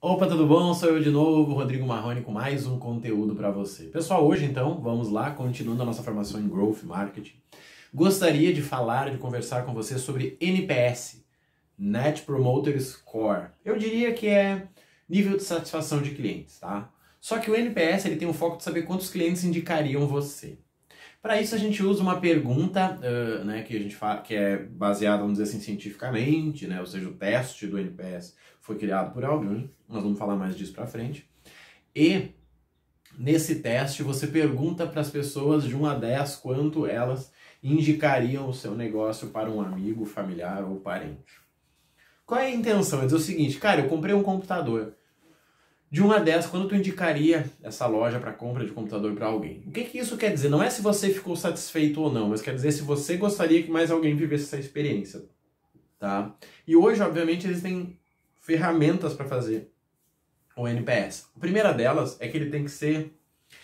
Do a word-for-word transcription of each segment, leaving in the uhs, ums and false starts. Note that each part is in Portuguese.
Opa, tudo bom? Sou eu de novo, Rodrigo Marrone, com mais um conteúdo para você. Pessoal, hoje então, vamos lá, continuando a nossa formação em Growth Marketing. Gostaria de falar, de conversar com você sobre N P S, Net Promoter Score. Eu diria que é nível de satisfação de clientes, tá? Só que o N P S ele tem o foco de saber quantos clientes indicariam você. Para isso a gente usa uma pergunta uh, né, que a gente fala, que é baseada, vamos dizer assim, cientificamente, né, ou seja, o teste do N P S foi criado por alguém, nós vamos falar mais disso para frente. E nesse teste você pergunta para as pessoas de um a dez quanto elas indicariam o seu negócio para um amigo, familiar ou parente. Qual é a intenção? É dizer o seguinte, cara, eu comprei um computador. De um a dez, quando tu indicaria essa loja para compra de computador para alguém? O que que isso quer dizer? Não é se você ficou satisfeito ou não, mas quer dizer se você gostaria que mais alguém vivesse essa experiência, tá? E hoje, obviamente, existem ferramentas para fazer o N P S. A primeira delas é que ele tem que ser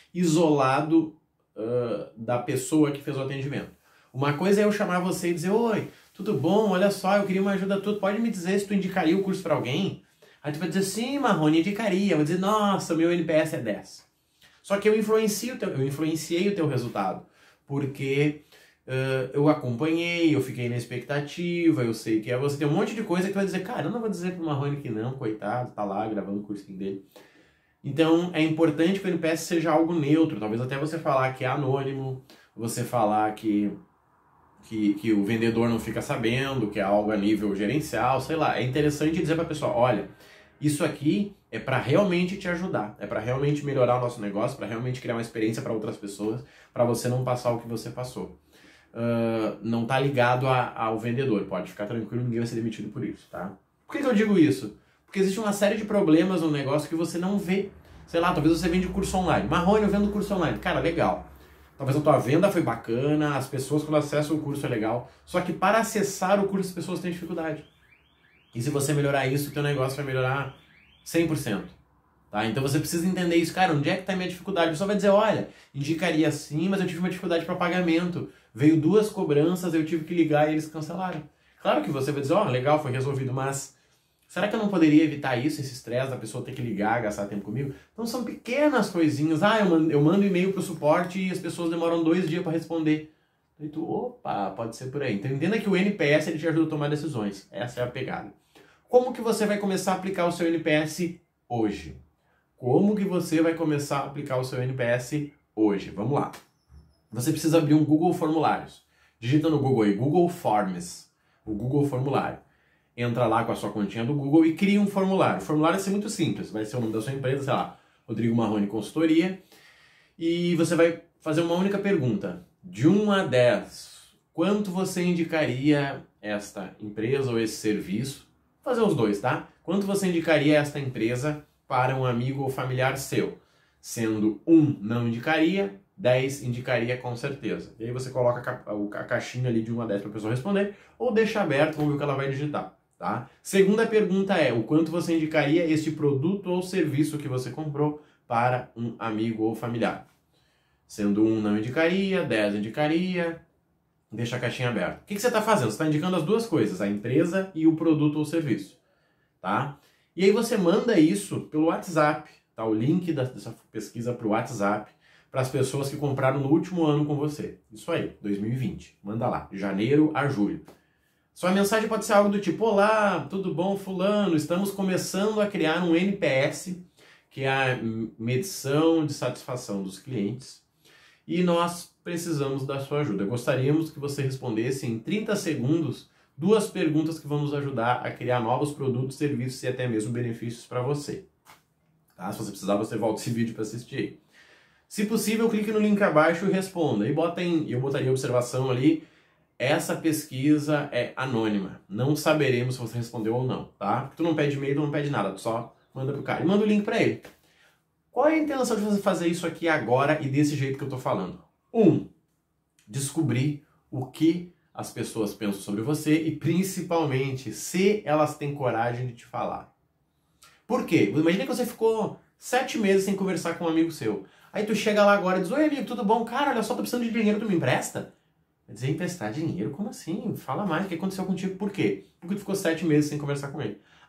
isolado uh, da pessoa que fez o atendimento. Uma coisa é eu chamar você e dizer, oi, tudo bom? Olha só, eu queria uma ajuda tua, pode me dizer se tu indicaria o curso para alguém? Aí tu vai dizer, sim, Marrone, indicaria. Eu vou dizer, nossa, meu N P S é dez. Só que eu influencio, teu, eu influenciei o teu resultado. Porque uh, eu acompanhei, eu fiquei na expectativa, eu sei que é você. Tem um monte de coisa que tu vai dizer, cara, eu não vou dizer pro Marrone que não, coitado, tá lá gravando o cursinho dele. Então é importante que o N P S seja algo neutro. Talvez até você falar que é anônimo, você falar que... Que, que o vendedor não fica sabendo, que é algo a nível gerencial, sei lá. É interessante dizer para a pessoa, olha, isso aqui é para realmente te ajudar, é para realmente melhorar o nosso negócio, para realmente criar uma experiência para outras pessoas, para você não passar o que você passou. Uh, não tá ligado a, ao vendedor, pode ficar tranquilo, ninguém vai ser demitido por isso, tá? Por que que eu digo isso? Porque existe uma série de problemas no negócio que você não vê. Sei lá, talvez você vende curso online. Marrone, eu vendo curso online. Cara, legal. Talvez a tua venda foi bacana, as pessoas quando acessam o curso é legal, só que para acessar o curso as pessoas têm dificuldade. E se você melhorar isso, o teu negócio vai melhorar cem por cento. Tá? Então você precisa entender isso. Cara, onde é que está a minha dificuldade? A pessoa vai dizer, olha, indicaria sim, mas eu tive uma dificuldade para pagamento. Veio duas cobranças, eu tive que ligar e eles cancelaram. Claro que você vai dizer, ó, oh, legal, foi resolvido, mas... será que eu não poderia evitar isso, esse estresse da pessoa ter que ligar, gastar tempo comigo? Então são pequenas coisinhas. Ah, eu mando, eu mando e-mail para o suporte e as pessoas demoram dois dias para responder. Aí tu, opa, pode ser por aí. Então entenda que o N P S ele te ajuda a tomar decisões. Essa é a pegada. Como que você vai começar a aplicar o seu N P S hoje? Como que você vai começar a aplicar o seu N P S hoje? Vamos lá. Você precisa abrir um Google Formulários. Digita no Google aí, Google Forms. O Google Formulário. Entra lá com a sua continha do Google e cria um formulário. O formulário vai ser muito simples, vai ser o nome da sua empresa, sei lá, Rodrigo Marrone Consultoria, e você vai fazer uma única pergunta. De um a dez, quanto você indicaria esta empresa ou esse serviço? Vou fazer os dois, tá? Quanto você indicaria esta empresa para um amigo ou familiar seu? Sendo um, não indicaria, dez indicaria com certeza. E aí você coloca a caixinha ali de um a dez para a pessoa responder, ou deixa aberto, vamos ver o que ela vai digitar. Tá? Segunda pergunta é, o quanto você indicaria este produto ou serviço que você comprou para um amigo ou familiar? Sendo um, não indicaria, dez indicaria, deixa a caixinha aberta. O que que você está fazendo? Você está indicando as duas coisas, a empresa e o produto ou serviço. Tá? E aí você manda isso pelo WhatsApp, tá? O link dessa pesquisa para o WhatsApp, para as pessoas que compraram no último ano com você. Isso aí, dois mil e vinte. Manda lá, de janeiro a julho. Sua mensagem pode ser algo do tipo, olá, tudo bom, fulano? Estamos começando a criar um N P S, que é a medição de satisfação dos clientes, e nós precisamos da sua ajuda. Gostaríamos que você respondesse em trinta segundos duas perguntas que vão nos ajudar a criar novos produtos, serviços e até mesmo benefícios para você. Tá? Se você precisar, você volta esse vídeo para assistir. Se possível, clique no link abaixo e responda. E bota em, eu botaria observação ali, essa pesquisa é anônima. Não saberemos se você respondeu ou não, tá? Porque tu não pede e-mail, tu não pede nada, tu só manda pro cara. E manda o link para ele. Qual é a intenção de você fazer isso aqui agora e desse jeito que eu tô falando? Um, descobrir o que as pessoas pensam sobre você e principalmente se elas têm coragem de te falar. Por quê? Imagina que você ficou sete meses sem conversar com um amigo seu. Aí tu chega lá agora e diz, oi amigo, tudo bom? Cara, olha só, tô precisando de dinheiro, tu me empresta? Vai dizer, emprestar dinheiro? Como assim? Fala mais, o que aconteceu contigo? Por quê? Porque tu ficou sete meses sem conversar com ele.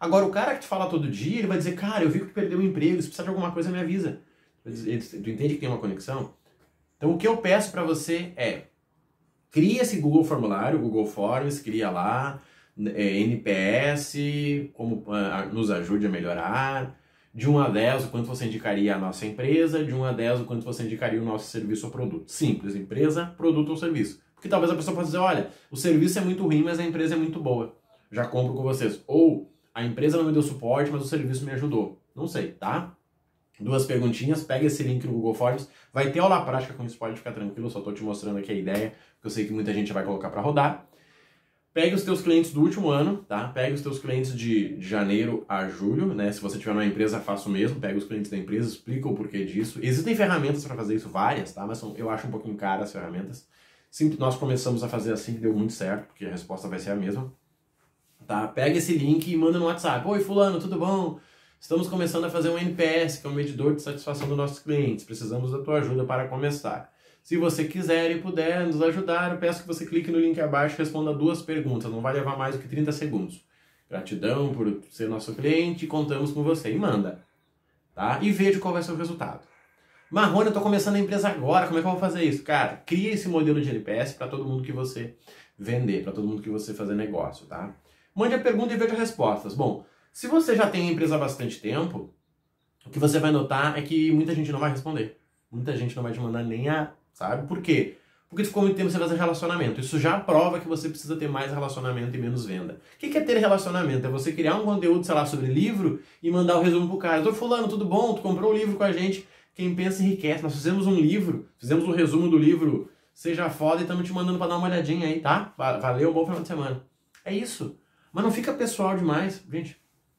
Agora, o cara que te fala todo dia, ele vai dizer, cara, eu vi que tu perdeu o emprego, se precisar de alguma coisa, me avisa. Tu entende que tem uma conexão? Então, o que eu peço para você é, cria esse Google Formulário, Google Forms, cria lá, é, N P S, como uh, nos ajude a melhorar. De um a dez, o quanto você indicaria a nossa empresa. De um a dez, o quanto você indicaria o nosso serviço ou produto. Simples, empresa, produto ou serviço. Porque talvez a pessoa possa dizer, olha, o serviço é muito ruim, mas a empresa é muito boa. Já compro com vocês. Ou, a empresa não me deu suporte, mas o serviço me ajudou. Não sei, tá? Duas perguntinhas, pega esse link no Google Forms. Vai ter aula prática com isso, pode ficar tranquilo, só estou te mostrando aqui a ideia, porque eu sei que muita gente vai colocar para rodar. Pegue os teus clientes do último ano, tá? Pegue os teus clientes de, de janeiro a julho, né? Se você tiver uma empresa, faça o mesmo. Pega os clientes da empresa, explica o porquê disso. Existem ferramentas para fazer isso, várias, tá? Mas são, eu acho um pouquinho caras as ferramentas. Sim, nós começamos a fazer assim, deu muito certo, porque a resposta vai ser a mesma. Tá? Pega esse link e manda no WhatsApp. Oi, fulano, tudo bom? Estamos começando a fazer um N P S, que é um medidor de satisfação dos nossos clientes. Precisamos da tua ajuda para começar. Se você quiser e puder nos ajudar, eu peço que você clique no link abaixo e responda duas perguntas. Não vai levar mais do que trinta segundos. Gratidão por ser nosso cliente, contamos com você. E manda. Tá? E veja qual vai ser o resultado. Marrone, eu estou começando a empresa agora, como é que eu vou fazer isso? Cara, cria esse modelo de N P S para todo mundo que você vender, para todo mundo que você fazer negócio, tá? Mande a pergunta e veja as respostas. Bom, se você já tem a empresa há bastante tempo, o que você vai notar é que muita gente não vai responder. Muita gente não vai te mandar nem a... Sabe? Por quê? Porque tu ficou muito tempo sem fazer relacionamento. Isso já prova que você precisa ter mais relacionamento e menos venda. O que é ter relacionamento? É você criar um conteúdo, sei lá, sobre livro e mandar o resumo pro cara. Ô fulano, tudo bom? Tu comprou um livro com a gente. Quem pensa enriquece. Nós fizemos um livro, fizemos um resumo do livro Seja Foda e estamos te mandando para dar uma olhadinha aí, tá? Valeu, bom final de semana. É isso. Mas não fica pessoal demais, gente.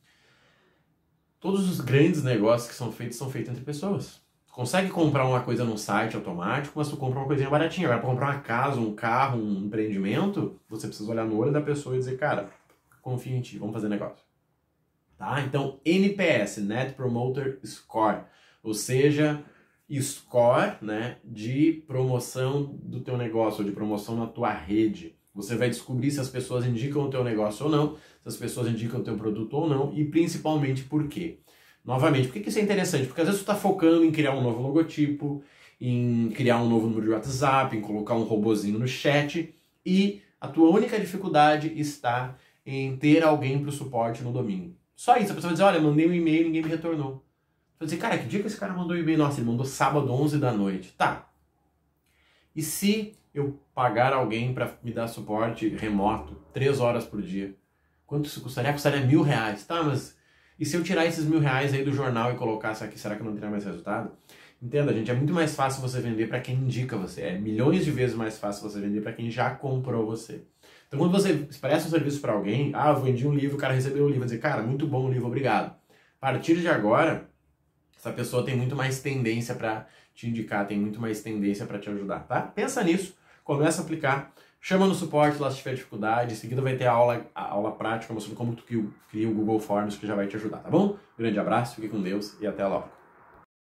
Todos os grandes negócios que são feitos são feitos entre pessoas. Tu consegue comprar uma coisa num site automático, mas tu compra uma coisinha baratinha. Agora, para comprar uma casa, um carro, um empreendimento, você precisa olhar no olho da pessoa e dizer, cara, confio em ti, vamos fazer negócio. Tá? Então, N P S, Net Promoter Score, ou seja, score, né, de promoção do teu negócio, ou de promoção na tua rede. Você vai descobrir se as pessoas indicam o teu negócio ou não, se as pessoas indicam o teu produto ou não, e principalmente por quê. Novamente, por que isso é interessante? Porque às vezes tu está focando em criar um novo logotipo, em criar um novo número de WhatsApp, em colocar um robozinho no chat, e a tua única dificuldade está em ter alguém para o suporte no domínio. Só isso, a pessoa vai dizer, olha, mandei um e-mail e ninguém me retornou. Você vai dizer, cara, que dia que esse cara mandou um e-mail? Nossa, ele mandou sábado, onze da noite. Tá. E se eu pagar alguém para me dar suporte remoto, três horas por dia? Quanto isso custaria? Custaria mil reais. Tá, mas e se eu tirar esses mil reais aí do jornal e colocar isso aqui, será que não teria mais resultado? Entenda, gente, é muito mais fácil você vender para quem indica você. É milhões de vezes mais fácil você vender para quem já comprou você. Então, quando você presta um serviço para alguém, ah, eu vendi um livro, o cara recebeu o livro, vai dizer, cara, muito bom o livro, obrigado. A partir de agora, essa pessoa tem muito mais tendência para te indicar, tem muito mais tendência para te ajudar, tá? Pensa nisso, começa a aplicar, chama no suporte lá se tiver dificuldade, em seguida vai ter a aula, a aula prática mostrando como tu cria o Google Forms que já vai te ajudar, tá bom? Grande abraço, fique com Deus e até logo.